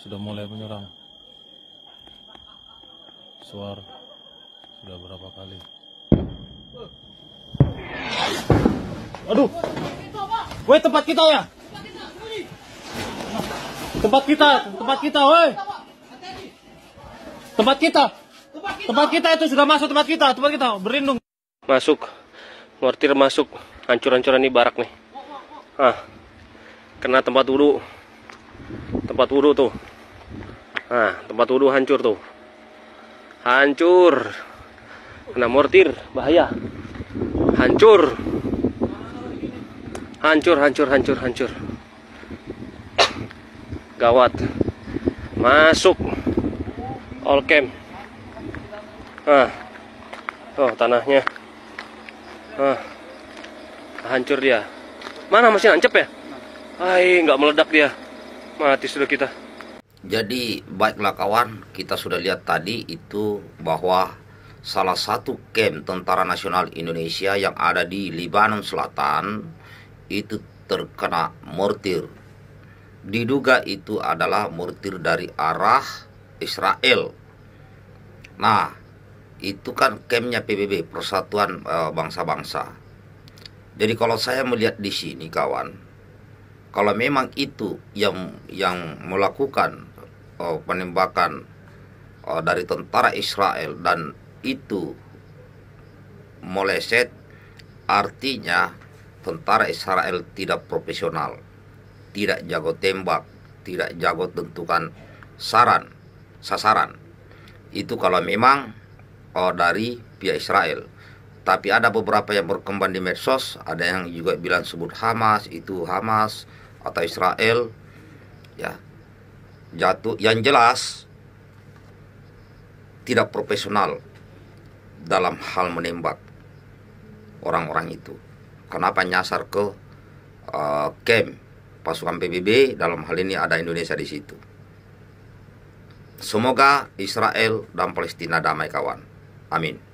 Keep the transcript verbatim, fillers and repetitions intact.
sudah mulai menyerang. Suar sudah berapa kali. Aduh, woi tempat kita ya, tempat kita, tempat kita, woi, tempat kita, tempat kita itu sudah masuk tempat kita, tempat kita berlindung. Masuk, mortir masuk, hancur-hancuran ini barak nih. Ah, kena tempat wudhu, tempat wudhu tuh. Ah, tempat wudhu hancur tuh, hancur, kena mortir, bahaya, hancur. Hancur, hancur, hancur, hancur. Gawat. Masuk. All camp. Ah. Oh, tanahnya. Ah. Hancur dia. Mana masih nancep ya? Ay, nggak meledak dia. Mati sudah kita. Jadi, baiklah kawan, kita sudah lihat tadi itu bahwa salah satu camp Tentara Nasional Indonesia yang ada di Lebanon Selatan itu terkena mortir. Diduga itu adalah mortir dari arah Israel. Nah, itu kan campnya P B B, Persatuan uh, Bangsa-Bangsa. Jadi kalau saya melihat di sini kawan, kalau memang itu yang yang melakukan uh, penembakan uh, dari tentara Israel dan itu meleset, artinya tentara Israel tidak profesional, tidak jago tembak, tidak jago tentukan saran, sasaran. Itu kalau memang oh, dari pihak Israel. Tapi ada beberapa yang berkembang di medsos, ada yang juga bilang sebut Hamas, itu Hamas atau Israel. Ya, jatuh. Yang jelas tidak profesional dalam hal menembak orang-orang itu. Kenapa nyasar ke uh, camp pasukan P B B, dalam hal ini ada Indonesia di situ. Semoga Israel dan Palestina damai kawan. Amin.